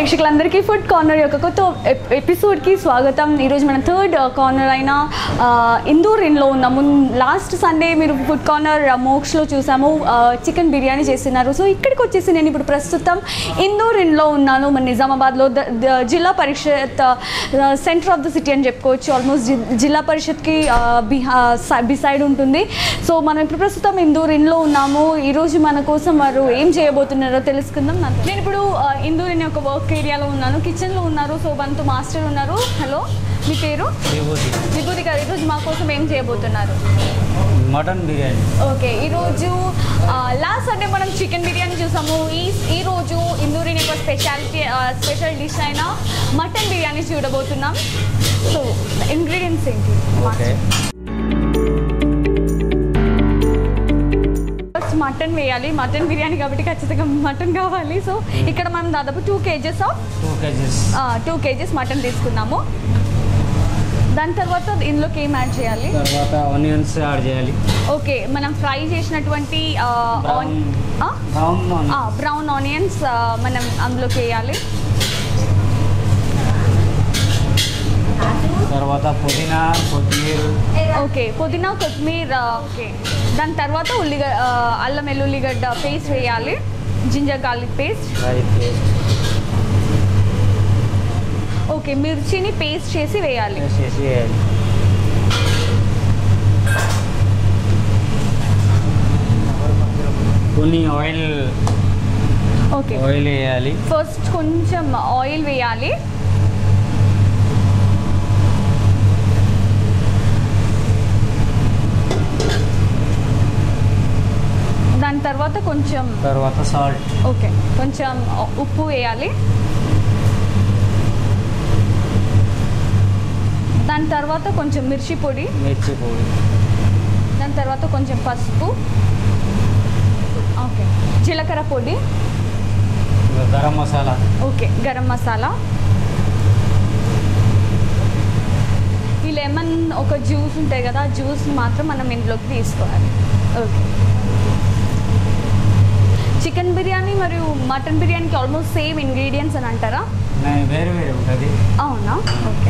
ప్రేక్షకులందరికీ food corner యొక్క కొత్త ఎపిసోడ్కి స్వాగతం. ఈరోజు మన థర్డ్ కార్నర్ అయిన ఇందూర్ ఇన్లో ఉన్నాము. లాస్ట్ సండే మీరు ఫుడ్ కార్నర్ మోక్స్లో చూసాము, చికెన్ బిర్యానీ చేస్తున్నారు. సో ఇక్కడికి వచ్చేసి నేను ఇప్పుడు ప్రస్తుతం ఇందూర్ ఇన్లో ఉన్నాను. మన నిజామాబాద్లో Zilla Parishad centre of the city అని చెప్పుకోవచ్చు. ఆల్మోస్ట్ జిల్లా పరిషత్కి బిసైడ్ ఉంటుంది. సో మనం ఇప్పుడు ప్రస్తుతం ఇందూర్ ఇన్లో ఉన్నాము. ఈరోజు మన కోసం వారు ఏం చేయబోతున్నారో తెలుసుకుందాం. నేను ఇప్పుడు ఇందూర్ ఇన్ యొక్క వర్క్ ఏరియాలో ఉన్నాను, కిచెన్లో ఉన్నారు. సో మనతో మాస్టర్ ఉన్నారు. హలో, మీ పేరు? విభూతి గారు. ఈరోజు మా కోసం ఏం చేయబోతున్నారు? మటన్ బిర్యానీ. ఓకే, ఈరోజు లాస్ట్ సండే మనం చికెన్ బిర్యానీ చూసాము. ఈరోజు ఇందూర్ ఇన్ యొక్క స్పెషల్ డిష్ అయిన మటన్ బిర్యానీ చూడబోతున్నాం. సో ఇంగ్రీడియంట్స్ ఏంటి? మటన్ వేయాలి. మటన్ బిర్యానీ కాబట్టి ఖచ్చితంగా మటన్ కావాలి. సో ఇక్కడ మనం దాదాపు 2 kgs మటన్ తీసుకున్నాము. దాని తర్వాత ఇందులోకి ఏం యాడ్ చేయాలి? తర్వాత ఆనియన్స్ యాడ్ చేయాలి. ఓకే, మనం ఫ్రై చేసినటువంటి బ్రౌన్ ఆనియన్స్ మనం అందులోకి వేయాలి. తర్వాత పుదీనా, కొత్తిమీర. ఓకే, పుదీనా, కొత్తిమీర. ఓకే, దాని తర్వాత అల్లం వెల్లుల్లిగడ్డ పేస్ట్ వేయాలి, జింజర్ గార్లిక్ పేస్ట్. ఓకే, మిర్చిని పేస్ట్ చేసి వేయాలి. కొన్ని ఆయిల్ వేయాలి. ఫస్ట్ కొంచెం ఆయిల్ వేయాలి. దాని తర్వాత సాల్ట్. ఓకే, కొంచెం ఉప్పు వేయాలి. దాని తర్వాత కొంచెం మిర్చి పొడి. దాని తర్వాత కొంచెం పసుపు. ఓకే, జీలకర్ర పొడి, గరం మసాలా. ఓకే, గరం మసాలా. ఈ లెమన్ ఒక జ్యూస్ ఉంటాయి కదా, ఆ జ్యూస్ మాత్రం మనం ఇంట్లోకి తీసుకోవాలి. ఓకే, చికెన్ బిర్యానీ మరియు మటన్ బిర్యానీకి ఆల్మోస్ట్ సేమ్ ఇంగ్రీడియంట్స్ అని అంటారా? వేరే వేరే ఉంటుంది. అవునా? ఓకే.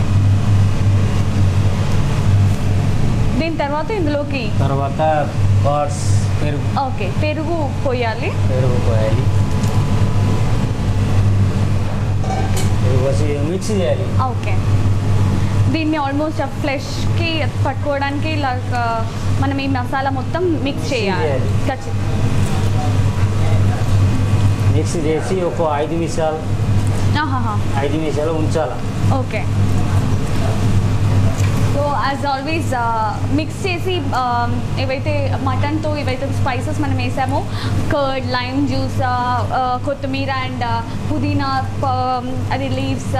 దీని తర్వాత ఇందులోకి పెరుగు. ఓకే, పెరుగు పోయాలి. మిక్స్ చేయాలి. ఓకే, దీన్ని ఆల్మోస్ట్ ఫ్లెష్కి పట్టుకోవడానికి మనం ఈ మసాలా మొత్తం మిక్స్ చేయాలి. ఖచ్చితంగా మిక్స్ చేసి ఒక 5 నిమిషాలు ఉంచాలి. Okay, so as always mix చేసి ఏవైతే మటన్తో ఏవైతే స్పైసెస్ మనం వేసామో, కర్డ్, లైమ్ జ్యూస్, కొత్తిమీర అండ్ పుదీనా, అది లీవ్స్,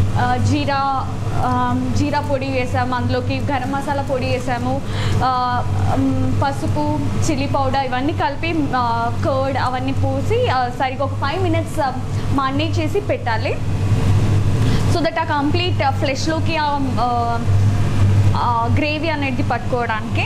జీరా పొడి వేసాము. అందులోకి గరం మసాలా పొడి వేసాము, పసుపు, చిల్లీ పౌడర్, ఇవన్నీ కలిపి కర్డ్ అవన్నీ పోసి సరిగ్గా ఒక 5 minutes మారినేట్ చేసి పెట్టాలి. సో దట్ ఆ కంప్లీట్ ఫ్లెష్లోకి గ్రేవీ అనేది పట్టుకోవడానికి.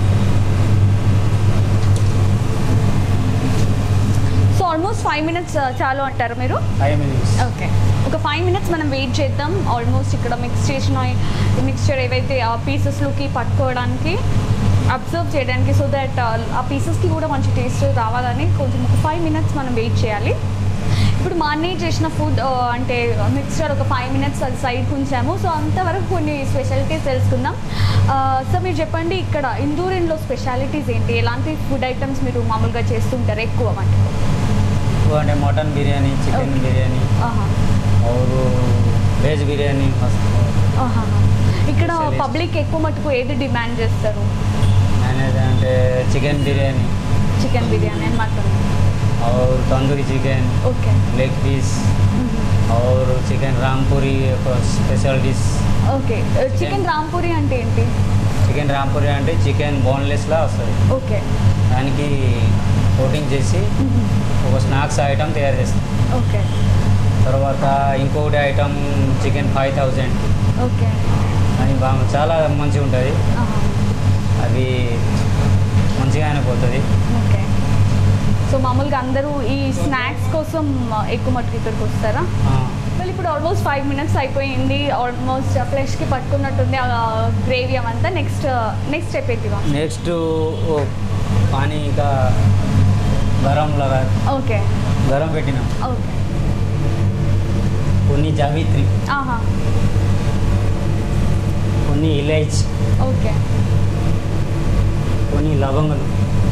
సో ఆల్మోస్ట్ 5 minutes చాలు అంటారు మీరు? 5 minutes. ఓకే, ఒక 5 minutes మనం వెయిట్ చేద్దాం. ఆల్మోస్ట్ ఇక్కడ మిక్స్చర్ ఏవైతే ఆ పీసెస్లోకి పట్టుకోవడానికి, అబ్జర్వ్ చేయడానికి, సో దట్ ఆ పీసెస్కి కూడా మంచి టేస్ట్ రావాలని కొంచెం ఒక 5 minutes మనం వెయిట్ చేయాలి. ఇప్పుడు మారినేట్ చేసిన ఫుడ్ అంటే మిక్స్చర్ ఒక 5 minutes అది సైడ్కి ఉంచాము. సో అంతవరకు కొన్ని స్పెషాలిటీస్ తెలుసుకుందాం. సో మీరు చెప్పండి, ఇక్కడ ఇందూర్ ఇన్లో స్పెషాలిటీస్ ఏంటి? ఎలాంటి ఫుడ్ ఐటమ్స్ మీరు మామూలుగా చేస్తుంటారు ఎక్కువ? అంటే mutton biryani, chicken biryani, veg biryani. ఇక్కడ పబ్లిక్ ఎక్కువ మటుకు ఏది డిమాండ్ చేస్తారు? అంటే చికెన్ బిర్యానీ అండ్ మటన్ और tandoori chicken, okay, leg piece और chicken Rampuri special dish. Okay, chicken Rampuri అంటే ఏంటి? చికెన్ రాంపూరి అంటే చికెన్ బోన్లెస్లా వస్తుంది. ఓకే, దానికి కోటింగ్ చేసి ఒక స్నాక్స్ ఐటమ్ తయారు చేస్తాం. ఓకే, తర్వాత ఇంకొకటి ఐటమ్ చికెన్ 5000. ఓకే, అది చాలా మంచిగా ఉంటుంది. అది మంచిగానే పోతుంది. ఓకే, సో సో మామూలుగా అందరూ ఈ స్నాక్స్ కోసం ఎక్కువ మటుకు ఇక్కడికి వస్తారా? well ఇప్పుడు ఆల్మోస్ట్ 5 minutes అయిపోయింది, ఆల్మోస్ట్ ఫ్లెష్కి పట్టుకున్నట్టుంది గ్రేవీ అవంతా. నెక్స్ట్ స్టెప్ ఏంటి? నెక్స్ట్ పానీ ఇంకా గరం లగా ఓకే గరం పెట్టినాం. ఓకే కొన్ని జావిత్రి, కొన్ని ఇలైచి, ఓకే కొన్ని లవంగలు,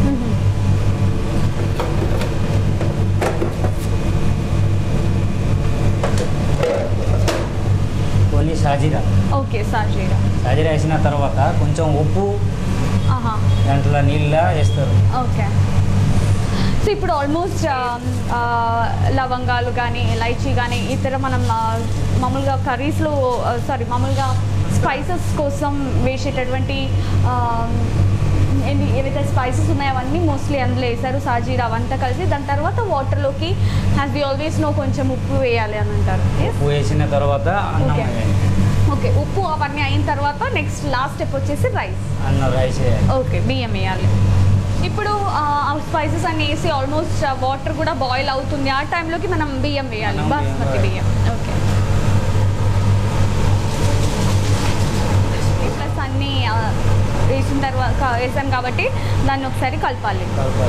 కొన్ని సాజీరా. ఓకే సాజీరా వేసిన తర్వాత కొంచెం ఉప్పు దాంట్లో నీళ్ళ వేస్తారు. ఓకే సో ఇప్పుడు ఆల్మోస్ట్ లవంగాలు కానీ ఇలైచీ కానీ ఇతర మనం మామూలుగా కర్రీస్లో మామూలుగా స్పైసెస్ కోసం వేసేటటువంటి ఏవైతే స్పైసెస్ ఉన్నాయో అవన్నీ మోస్ట్లీ అందులో వేసారు, సాజీరా అవంతా కలిసి. దాని తర్వాత వాటర్లోకి యాజ్ వి ఆల్వేస్ నో కొంచెం ఉప్పు వేయాలి అని అంటారు. ఉప్పు వేసిన తర్వాత ఓకే ఉప్పు అవన్నీ అయిన తర్వాత నెక్స్ట్ లాస్ట్ స్టెప్ వచ్చేసి రైస్ వేయాలి. ఓకే బియ్యం వేయాలి. ఇప్పుడు స్పైసెస్ అన్నీ వేసి ఆల్మోస్ట్ వాటర్ కూడా బాయిల్ అవుతుంది, ఆ టైంలోకి మనం బియ్యం వేయాలి, బాస్మతి బియ్యం. ఓకే ప్లస్ అన్నీ వేసిన తర్వాత వేసాం కాబట్టి దాన్ని ఒకసారి కలపాలి.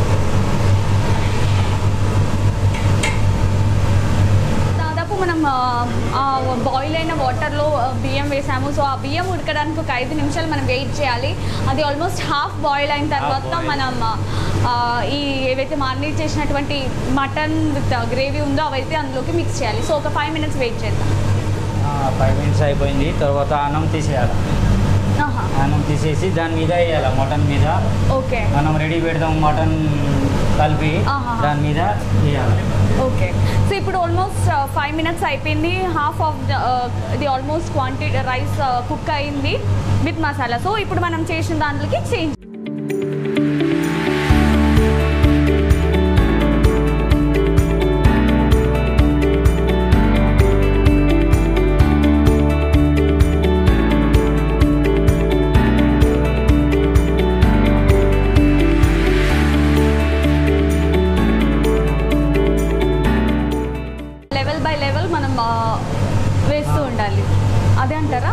దాదాపు మనం బాయిల్ అయిన వాటర్లో బియ్యం వేసాము. సో ఆ బియ్యం ఉడకడానికి ఒక 5 నిమిషాలు మనం వెయిట్ చేయాలి. అది ఆల్మోస్ట్ హాఫ్ బాయిల్ అయిన తర్వాత మనం ఈ ఏవైతే మారినేట్ చేసినటువంటి మటన్ విత్ గ్రేవీ ఉందో అవైతే అందులోకి మిక్స్ చేయాలి. సో ఒక 5 minutes వెయిట్ చేద్దాం. 5 minutes అయిపోయింది. తర్వాత అన్నం తీసేయాలి. అన్నం తీసేసి దాని మీద వేయాలి, మటన్ మీద. ఓకే మనం రెడీ పెడతాం మటన్ కలిపి దాని మీద వేయాలి. ఓకే సో ఇప్పుడు ఆల్మోస్ట్ 5 minutes అయిపోయింది. హాఫ్ ఆఫ్ ఇది ఆల్మోస్ట్ క్వాంటిటీ రైస్ కుక్ అయింది విత్ మసాలా. సో ఇప్పుడు మనం చేసిన దాంట్లోకి చేంజ్ వేస్తూ ఉండాలి. అదే అంటారా?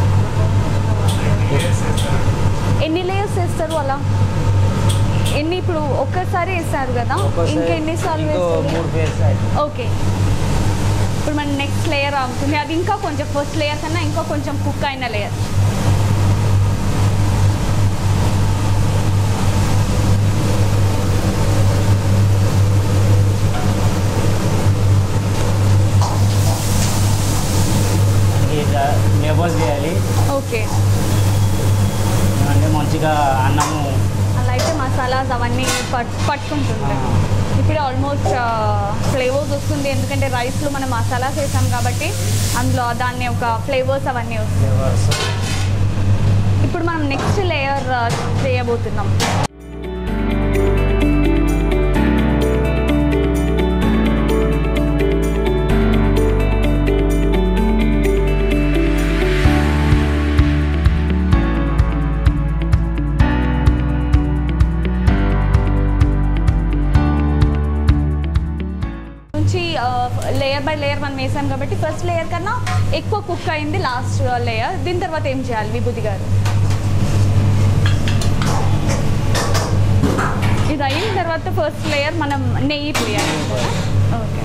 ఎన్ని లేయర్స్ వేస్తారు అలా? ఇప్పుడు ఒక్కసారి వేస్తారు కదా, ఇంకా ఎన్నిసార్లు వేస్తారు? ఓకే ఇప్పుడు మన నెక్స్ట్ లేయర్ అవుతుంది, అది ఇంకా కొంచెం ఫస్ట్ లేయర్ కన్నా ఇంకా కొంచెం కుక్ అయిన లేయర్. లేబుల్ చేయాలి. ఓకే అంటే మంచిగా అన్నము అలా అయితే మసాలాస్ అవన్నీ పట్టుకుంటుంది. ఇప్పుడు ఆల్మోస్ట్ ఫ్లేవర్స్ వస్తుంది, ఎందుకంటే రైస్లో మనం మసాలాస్ వేసాం కాబట్టి అందులో దాన్ని ఒక ఫ్లేవర్స్ అవన్నీ వస్తాయి. ఇప్పుడు మనం నెక్స్ట్ లేయర్ చేయబోతున్నాం. లేయర్ బై లేయర్ మనం వేసాం కాబట్టి ఫస్ట్ లేయర్ కన్నా ఎక్కువ కుక్ అయింది లాస్ట్ లేయర్. దీని తర్వాత ఏం చేయాలి విభూతి గారు? ఇది అయిన తర్వాత ఫస్ట్ లేయర్ మనం నెయ్యి పోయాలి. ఓకే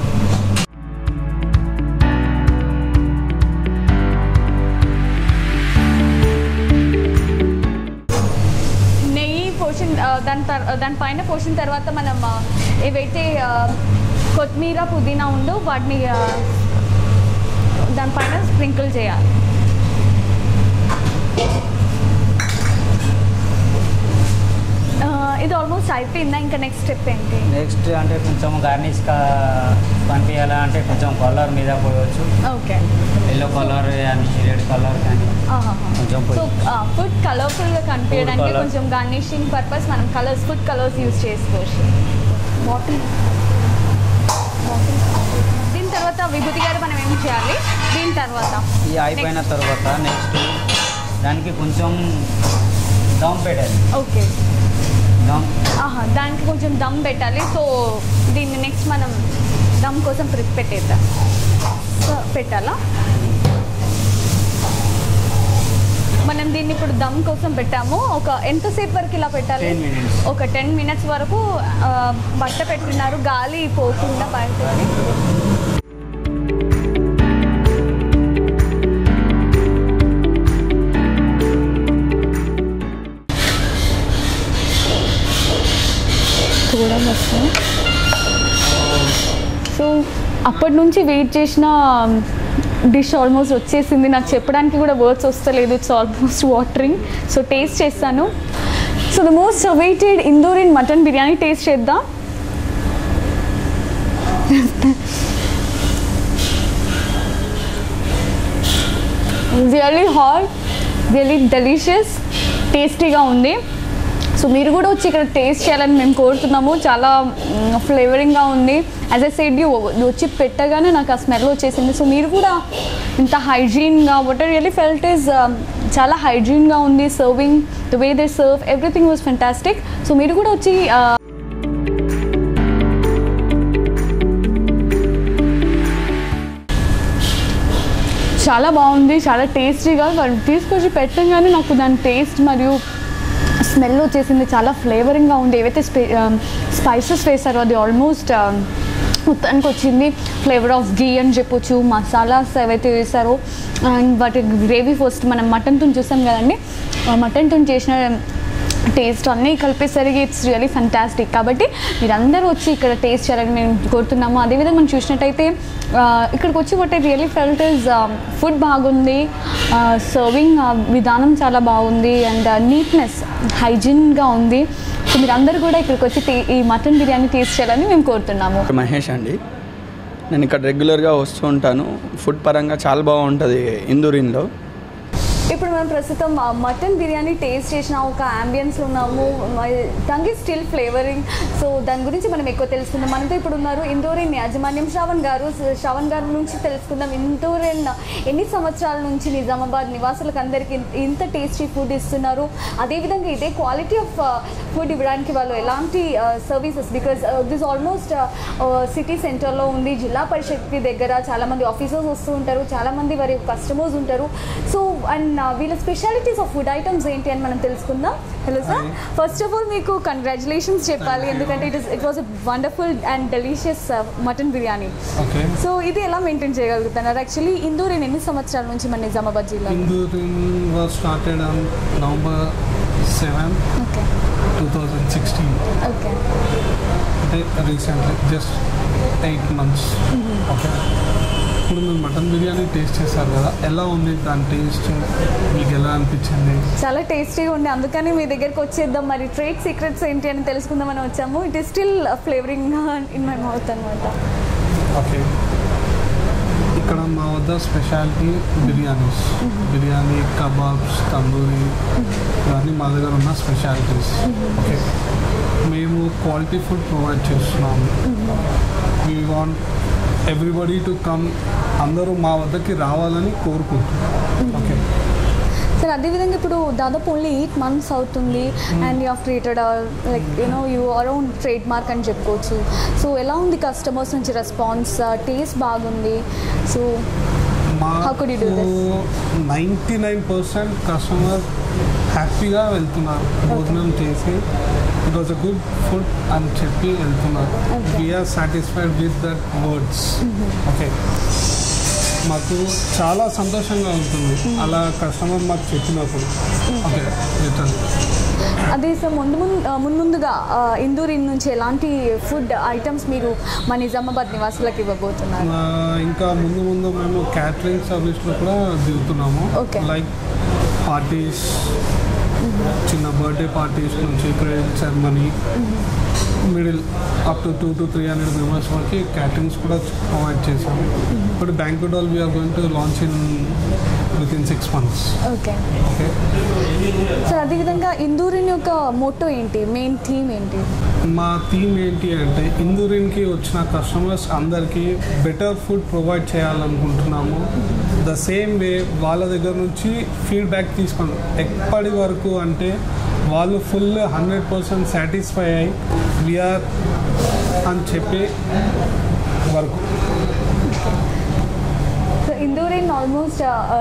నెయ్యి పోసిన దానిపైన పోసిన తర్వాత మనం ఏవైతే కొత్తిమీర పుదీనా ఉందో వాటిని దానిపైన స్ప్రింకిల్ చేయాలి. ఇది ఆల్మోస్ట్ అయిపోయిందా? ఇంకా నెక్స్ట్ స్టెప్ ఏంటి? నెక్స్ట్ అంటే కొంచెం గార్నిష్ పంపించాలా అంటే కొంచెం కలర్ మీద పోయవచ్చు. ఓకే ఎల్లో కలర్ కానీ రెడ్ కలర్ కానీ కొంచెం సో ఫుడ్ కలర్ఫుల్గా కనిపించడానికి కొంచెం గార్నిషింగ్ పర్పస్ మనం ఫుడ్ కలర్స్ యూజ్ చేసుకోవచ్చు. బాటిల్ దీని తర్వాత విభూతి గారు మనం ఏం చేయాలి? దీని తర్వాత ఈ అయిపోయిన తర్వాత నెక్స్ట్ దానికి కొంచెం దమ్ పెట్టాలి. ఓకే దమ్. దానికి కొంచెం దమ్ పెట్టాలి. సో దీన్ని నెక్స్ట్ మనం దమ్ కోసం పెట్టేద్దాం. పెట్టాలా? మనం దీన్ని ఇప్పుడు దమ్ కోసం పెట్టాము. ఒక ఎంతసేపు వరకు ఇలా పెట్టాలి? 10 minutes. ఒక 10 minutes వరకు బట్ట పెట్టున్నారు, గాలి పోకుండా బయటకి. కూడా వస్తుంది. సో అప్పటి నుంచి వెయిట్ చేసిన డిష్ ఆల్మోస్ట్ వచ్చేసింది. నాకు చెప్పడానికి కూడా వర్డ్స్ వస్తలేదు. It's almost watering. So taste చేస్తాను. So the most awaited Indurian mutton biryani taste చేద్దాం. రియల్లీ హాట్, రియల్లీ డెలిషియస్, టేస్టీగా ఉంది. సో మీరు కూడా వచ్చి ఇక్కడ టేస్ట్ చేయాలని మేము కోరుతున్నాము. చాలా ఫ్లేవరింగ్గా ఉంది. యాజ్ ఐ సెడ్ యూ, వచ్చి పెట్టగానే నాకు ఆ స్మెల్ వచ్చేసింది. సో మీరు కూడా ఇంత హైజీన్గా, what I really felt is చాలా హైజీన్గా ఉంది. Serving, the way they serve, everything was fantastic. So మీరు కూడా వచ్చి చాలా బాగుంది, చాలా టేస్టీగా. తీసుకొచ్చి పెట్టగానే నాకు దాని టేస్ట్ మరియు స్మెల్ వచ్చేసింది. చాలా ఫ్లేవరింగ్గా ఉంది. ఏవైతే స్పైసెస్ వేసారో అది ఆల్మోస్ట్ మొత్తానికి వచ్చింది. ఫ్లేవర్ ఆఫ్ గీ అని చెప్పొచ్చు. మసాలాస్ ఏవైతే వేసారో అండ్ వాటి గ్రేవీ ఫస్ట్ మనం మటన్తో చూసాం కదండి, మటన్తో చేసిన టేస్ట్ అన్నీ కలిపేసరికి ఇట్స్ రియలీ ఫంటాస్టిక్. కాబట్టి మీరందరూ వచ్చి ఇక్కడ టేస్ట్ చేయాలని మేము కోరుతున్నాము. అదేవిధంగా మనం చూసినట్టయితే ఇక్కడికి వచ్చి what I really felt is food బాగుంది, సర్వింగ్ విధానం చాలా బాగుంది అండ్ నీట్నెస్, హైజీన్గా ఉంది. సో మీరందరూ కూడా ఇక్కడికి వచ్చి ఈ మటన్ బిర్యానీ టేస్ట్ చేయాలని మేము కోరుతున్నాము. మహేష్ అండి, నేను ఇక్కడ రెగ్యులర్గా వస్తూ ఉంటాను. ఫుడ్ పరంగా చాలా బాగుంటుంది ఇందూరిన్లో. ఇప్పుడు మనం ప్రస్తుతం మటన్ బిర్యానీ టేస్ట్ చేసిన ఒక అంబియన్స్లో ఉన్నాము. Tongue is still flavouring. So దాని గురించి మనం ఎక్కువ తెలుసుకుందాం. మనతో ఇప్పుడు ఉన్నారు ఇందూరియన్ యాజమాన్యం శ్రవణ్ గారు. శ్రవణ్ గారి నుంచి తెలుసుకుందాం. ఇందూరియన్ ఎన్ని సంవత్సరాల నుంచి నిజామాబాద్ నివాసులకు అందరికీ ఇంత టేస్టీ ఫుడ్ ఇస్తున్నారు, అదేవిధంగా ఇదే క్వాలిటీ ఆఫ్ ఫుడ్ ఇవ్వడానికి వాళ్ళు ఎలాంటి services, because this almost city సెంటర్లో ఉంది, జిల్లా పరిషత్ దగ్గర చాలామంది ఆఫీసర్స్ వస్తూ ఉంటారు, చాలామంది వారి కస్టమర్స్ ఉంటారు. సో అండ్ వీళ్ళ స్పెషాలిటీస్ ఆఫ్ ఫుడ్ ఐటమ్స్ ఏంటి అని మనం తెలుసుకుందాం. Hello sir, first of all మీకు కంగ్రాచులేషన్స్ చెప్పాలి, ఎందుకంటే it was a wonderful and delicious mutton biryani. So ఇది ఎలా మెయింటైన్ చేయగలుగుతున్నారు? యాక్చువల్లీ ఇందూరియన్ ఎన్ని సంవత్సరాల నుంచి మన నిజామాబాద్ జిల్లా? Indurian was started on November 7, 2016. Okay, అంటే రీసెంట్లీ జస్ట్ 8 months. ఓకే, ఇప్పుడు మీరు మటన్ బిర్యానీ టేస్ట్ చేశారు కదా, ఎలా ఉంది దాని టేస్ట్? మీకు ఎలా అనిపించింది? చాలా టేస్టీగా ఉంది, అందుకని మీ దగ్గరికి వచ్చేద్దాం. మరి ట్రేడ్ సీక్రెట్స్ ఏంటి అని తెలుసుకుందామని వచ్చాము. It is still flavouring in my mouth అనమాట. ఓకే, ఇక్కడ మా వద్ద స్పెషాలిటీ బిర్యానీ, కబాబ్స్, తందూరి, ఇవన్నీ మా దగ్గర ఉన్న స్పెషాలిటీస్. ఓకే, మేము క్వాలిటీ ఫుడ్ ప్రొవైడ్ చేస్తున్నాము. We want everybody to come, అందరూ మా వద్దకి రావాలని కోరుకుంటున్నాం. ఓకే సార్, అదేవిధంగా ఇప్పుడు దాదాపు ఓన్లీ 8 months అవుతుంది and you have created like you around trademark అని చెప్పుకోవచ్చు. సో ఎలా ఉంది కస్టమర్స్ నుంచి రెస్పాన్స్? టేస్ట్ బాగుంది. So how could you do this? 99% customer హ్యాపీగా వెళ్తున్నారు భోజనం చేసి. It was a good food అని చెప్పి వెళ్తున్నారు. We are satisfied with that words. Okay, మాకు చాలా సంతోషంగా ఉంటుంది అలా కస్టమర్ మాకు చెప్పినప్పుడు. ఓకే, రిటర్న్ అదే సార్, ముందుగా ఇందూరియన్ నుంచి ఎలాంటి ఫుడ్ ఐటమ్స్ మీరు మా నిజామాబాద్ నివాసులకు ఇవ్వబోతున్నారు? ఇంకా ముందు మేము క్యాటరింగ్ సర్వీస్లో కూడా దిగుతున్నాము. లైక్ పార్టీస్, చిన్న బర్త్డే పార్టీస్ నుంచి credit ceremony, middle up to 200 to 300 members వరకు క్యాటరింగ్స్ కూడా ప్రొవైడ్ చేసాము. ఇప్పుడు banquet hall we're going to launch in within 6 months. Okay Okay. So అదేవిధంగా ఇందూరిన్ యొక్క మోటో ఏంటి, మెయిన్ థీమ్ ఏంటి? మా థీమ్ ఏంటి అంటే ఇందూరిన్కి వచ్చిన కస్టమర్స్ అందరికీ బెటర్ ఫుడ్ ప్రొవైడ్ చేయాలనుకుంటున్నాము. ద సేమ్ వే వాళ్ళ దగ్గర నుంచి ఫీడ్బ్యాక్ తీసుకున్నాం. ఎప్పటి వరకు అంటే వాళ్ళు ఫుల్ 100% సాటిస్ఫై అయ్యి వీఆర్ అని చెప్పే వరకు. సో ఇందూరిన్ ఆల్మోస్ట్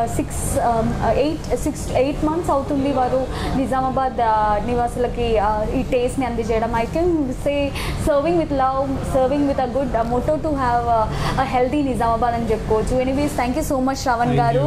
8 months అవుతుంది వారు నిజామాబాద్ నివాసులకి ఈ టేస్ట్ని అందజేయడం. I can say serving with love, serving with a good motto to have a healthy Nizamabad అని చెప్పుకోవచ్చు. Anyways thank you so much Shravan garu.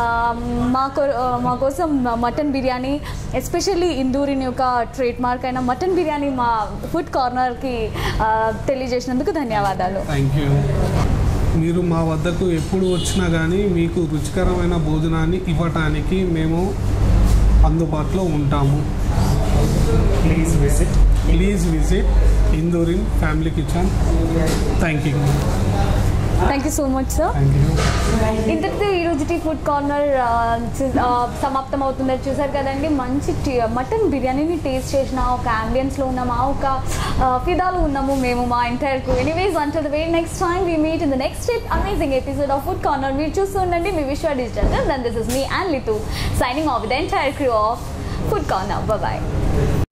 మా కోసం మటన్ బిర్యానీ, ఎస్పెషల్లీ ఇందూరిన్ యొక్క ట్రేడ్ మార్క్ అయిన మటన్ బిర్యానీ మా ఫుడ్ కార్నర్కి తెలియజేసినందుకు ధన్యవాదాలు. Thank you. మీరు మా వద్దకు ఎప్పుడు వచ్చినా కానీ మీకు రుచికరమైన భోజనాన్ని ఇవ్వటానికి మేము అందుబాటులో ఉంటాము. Please visit Indurin family kitchen. Thank you. Thank you so much sir. Thank you. ఇంతటితో ఈరోజు ఫుడ్ కార్నర్ సమాప్తం అవుతుందని చూసారు కదండి. మంచి మటన్ బిర్యానీని టేస్ట్ చేసిన ఒక అంబియన్స్లో ఉన్నాము, ఒక ఫిదాలో ఉన్నాము మేము, మా entire crew. Anyways until the very next time we meet in the next amazing episode of food corner. మీరు చూస్తూ ఉండండి మీ Vishwa digital. Then this is me and Lithu signing off with the entire crew of food corner. Bye.